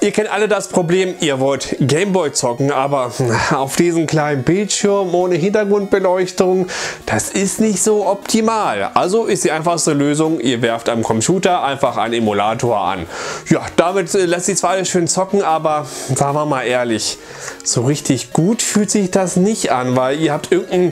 Ihr kennt alle das Problem, ihr wollt Gameboy zocken, aber auf diesem kleinen Bildschirm ohne Hintergrundbeleuchtung, das ist nicht so optimal. Also ist die einfachste Lösung, ihr werft am Computer einfach einen Emulator an. Ja, damit lässt sich zwar alles schön zocken, aber sagen wir mal ehrlich, so richtig gut fühlt sich das nicht an, weil ihr habt irgendeinen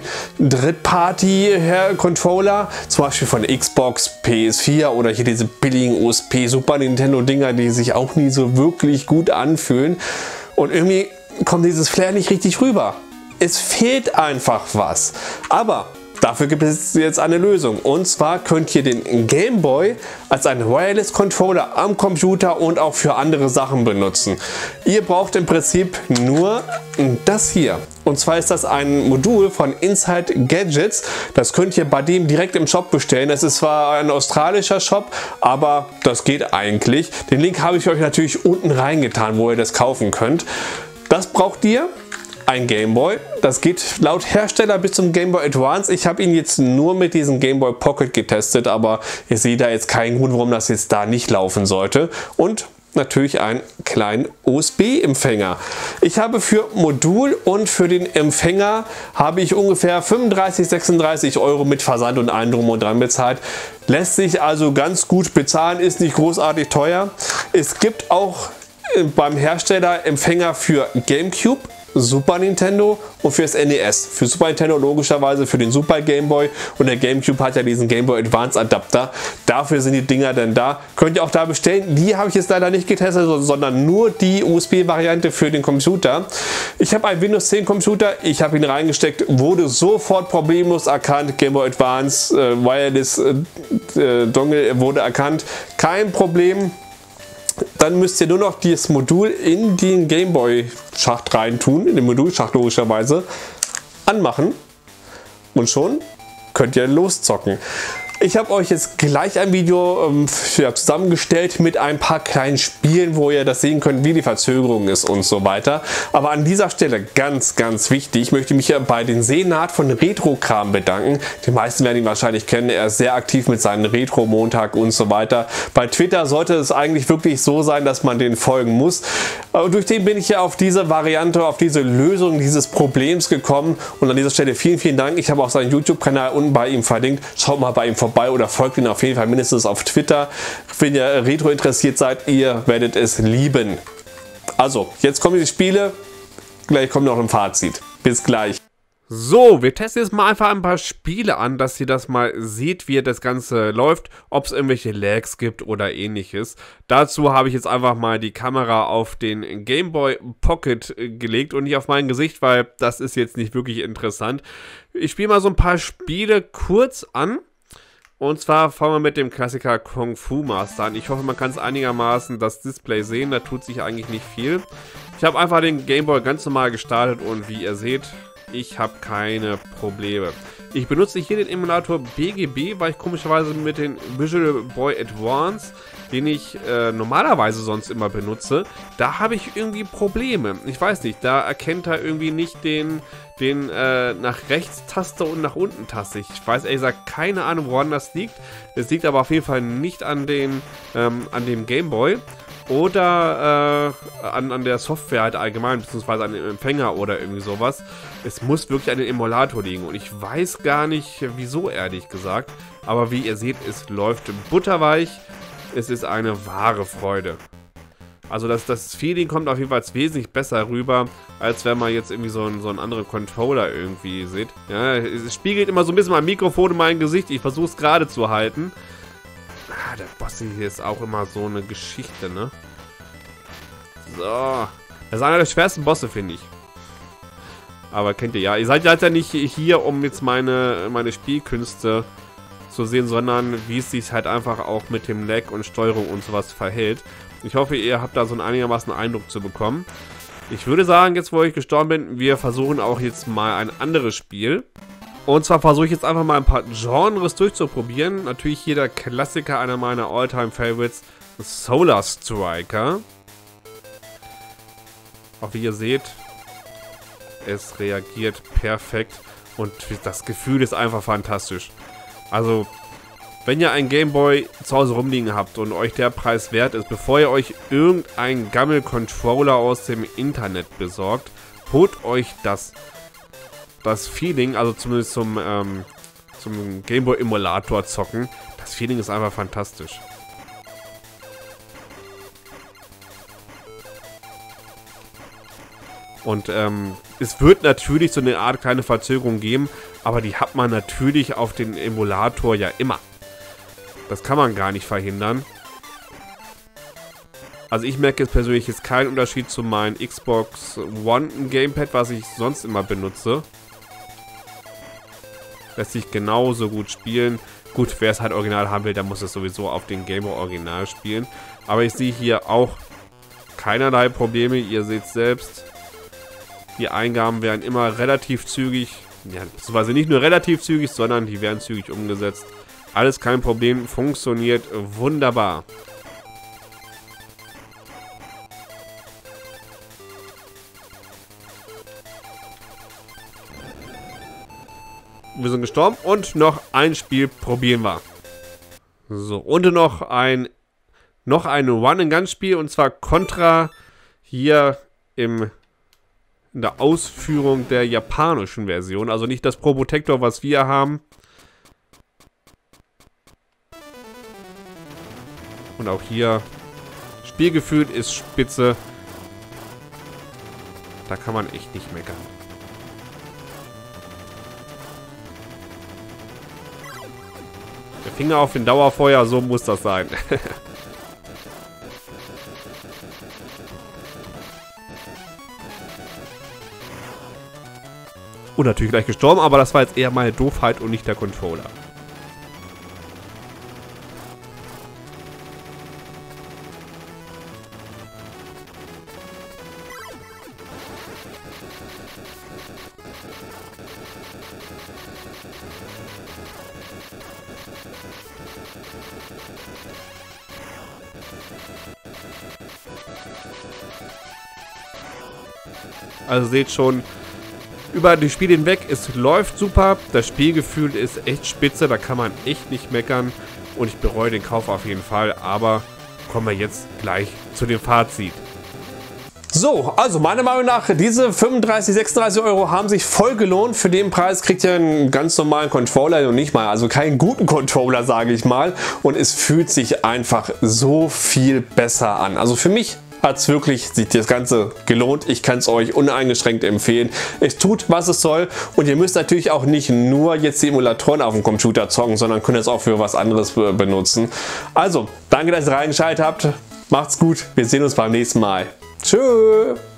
Drittparty-Controller, zum Beispiel von Xbox, PS4 oder hier diese billigen USP Super Nintendo Dinger, die sich auch nie so wirklich gut anfühlen, und irgendwie kommt dieses Flair nicht richtig rüber. Es fehlt einfach was. Aber dafür gibt es jetzt eine Lösung, und zwar könnt ihr den Game Boy als einen Wireless Controller am Computer und auch für andere Sachen benutzen. Ihr braucht im Prinzip nur das hier, und zwar ist das ein Modul von Inside Gadgets. Das könnt ihr bei dem direkt im Shop bestellen. Es ist zwar ein australischer Shop, aber das geht eigentlich. Den Link habe ich euch natürlich unten reingetan, wo ihr das kaufen könnt. Das braucht ihr. Ein Game Boy, das geht laut Hersteller bis zum Game Boy Advance. Ich habe ihn jetzt nur mit diesem Game Boy Pocket getestet, aber ihr seht da jetzt keinen Grund, warum das jetzt da nicht laufen sollte. Und natürlich einen kleinen USB-Empfänger. Ich habe für Modul und für den Empfänger habe ich ungefähr 35, 36 Euro mit Versand und allem drum und dran bezahlt. Lässt sich also ganz gut bezahlen, ist nicht großartig teuer. Es gibt auch beim Hersteller Empfänger für GameCube, Super Nintendo und fürs NES. Für Super Nintendo logischerweise für den Super Game Boy, und der GameCube hat ja diesen Game Boy Advance Adapter. Dafür sind die Dinger denn da. Könnt ihr auch da bestellen. Die habe ich jetzt leider nicht getestet, sondern nur die USB-Variante für den Computer. Ich habe einen Windows 10 Computer, ich habe ihn reingesteckt, wurde sofort problemlos erkannt. Game Boy Advance Wireless Dongle wurde erkannt. Kein Problem. Dann müsst ihr nur noch dieses Modul in den Gameboy-Schacht reintun, in den Modulschacht logischerweise, anmachen, und schon könnt ihr loszocken. Ich habe euch jetzt gleich ein Video zusammengestellt mit ein paar kleinen Spielen, wo ihr das sehen könnt, wie die Verzögerung ist und so weiter. Aber an dieser Stelle ganz, ganz wichtig, ich möchte mich hier bei den Senat von Retro-Kram bedanken. Die meisten werden ihn wahrscheinlich kennen, er ist sehr aktiv mit seinen Retro-Montag und so weiter. Bei Twitter sollte es eigentlich wirklich so sein, dass man den folgen muss. Aber durch den bin ich ja auf diese Variante, auf diese Lösung dieses Problems gekommen, und an dieser Stelle vielen, vielen Dank. Ich habe auch seinen YouTube-Kanal unten bei ihm verlinkt. Schaut mal bei ihm vorbei oder folgt ihn auf jeden Fall mindestens auf Twitter. Wenn ihr Retro interessiert seid, ihr werdet es lieben. Also, jetzt kommen die Spiele. Gleich kommt noch ein Fazit. Bis gleich. So, wir testen jetzt mal einfach ein paar Spiele an, dass ihr das mal seht, wie das Ganze läuft, ob es irgendwelche Lags gibt oder ähnliches. Dazu habe ich jetzt einfach mal die Kamera auf den Game Boy Pocket gelegt und nicht auf mein Gesicht, weil das ist jetzt nicht wirklich interessant. Ich spiele mal so ein paar Spiele kurz an. Und zwar fangen wir mit dem Klassiker Kung Fu Master an. Ich hoffe, man kann es einigermaßen das Display sehen, da tut sich eigentlich nicht viel. Ich habe einfach den Game Boy ganz normal gestartet, und wie ihr seht, ich habe keine Probleme. Ich benutze hier den Emulator BGB, weil ich komischerweise mit dem Visual Boy Advance, den ich normalerweise sonst immer benutze, da habe ich irgendwie Probleme. Ich weiß nicht, da erkennt er irgendwie nicht den nach rechts Taste und nach unten Taste. Ich weiß ehrlich gesagt keine Ahnung, woran das liegt. Es liegt aber auf jeden Fall nicht an dem Game Boy oder an der Software halt allgemein, beziehungsweise an dem Empfänger oder irgendwie sowas. Es muss wirklich an dem Emulator liegen, und ich weiß gar nicht, wieso, ehrlich gesagt. Aber wie ihr seht, es läuft butterweich. Es ist eine wahre Freude. Also das Feeling kommt auf jeden Fall wesentlich besser rüber, als wenn man jetzt irgendwie so einen anderen Controller irgendwie sieht. Ja, es spiegelt immer so ein bisschen mein Mikrofon in mein Gesicht. Ich versuche es gerade zu halten. Ah, der Boss hier ist auch immer so eine Geschichte, ne? So. Das ist einer der schwersten Bosse, finde ich. Aber kennt ihr ja. Ihr seid ja nicht hier, um jetzt meine Spielkünste zu sehen, sondern wie es sich halt einfach auch mit dem Lag und Steuerung und sowas verhält. Ich hoffe, ihr habt da so einen einigermaßen Eindruck zu bekommen. Ich würde sagen, jetzt wo ich gestorben bin, wir versuchen auch jetzt mal ein anderes Spiel. Und zwar versuche ich jetzt einfach mal ein paar Genres durchzuprobieren. Natürlich hier der Klassiker, einer meiner All-Time-Favorites, Solar Striker. Auch wie ihr seht, es reagiert perfekt und das Gefühl ist einfach fantastisch. Also, wenn ihr einen Gameboy zu Hause rumliegen habt und euch der Preis wert ist, bevor ihr euch irgendeinen Gammel-Controller aus dem Internet besorgt, holt euch das Feeling, also zumindest zum Gameboy-Emulator zocken. Das Feeling ist einfach fantastisch. Und es wird natürlich so eine Art kleine Verzögerung geben, aber die hat man natürlich auf den Emulator ja immer. Das kann man gar nicht verhindern. Also ich merke jetzt persönlich jetzt keinen Unterschied zu meinem Xbox One Gamepad, was ich sonst immer benutze. Lässt sich genauso gut spielen. Gut, wer es halt original haben will, der muss es sowieso auf den Game Boy Original spielen. Aber ich sehe hier auch keinerlei Probleme. Ihr seht selbst, die Eingaben werden immer relativ zügig, ja, beziehungsweise nicht nur relativ zügig, sondern die werden zügig umgesetzt. Alles kein Problem, funktioniert wunderbar. Wir sind gestorben und noch ein Spiel probieren wir. So, und noch ein Run-and-Gun-Spiel, und zwar Contra hier in der Ausführung der japanischen Version. Also nicht das Pro Protector, was wir haben. Und auch hier, Spielgefühl ist spitze. Da kann man echt nicht meckern. Der Finger auf den Dauerfeuer, so muss das sein. Und natürlich gleich gestorben, aber das war jetzt eher meine Doofheit und nicht der Controller. Also seht schon, über die Spiele hinweg, es läuft super, das Spielgefühl ist echt spitze, da kann man echt nicht meckern und ich bereue den Kauf auf jeden Fall, aber kommen wir jetzt gleich zu dem Fazit. So, also meiner Meinung nach, diese 35, 36 Euro haben sich voll gelohnt. Für den Preis kriegt ihr einen ganz normalen Controller und nicht mal, also keinen guten Controller, sage ich mal. Und es fühlt sich einfach so viel besser an. Also für mich hat es wirklich sich das Ganze gelohnt. Ich kann es euch uneingeschränkt empfehlen. Es tut, was es soll. Und ihr müsst natürlich auch nicht nur jetzt die Emulatoren auf dem Computer zocken, sondern könnt es auch für was anderes benutzen. Also, danke, dass ihr reingeschaltet habt. Macht's gut. Wir sehen uns beim nächsten Mal. Tschüss.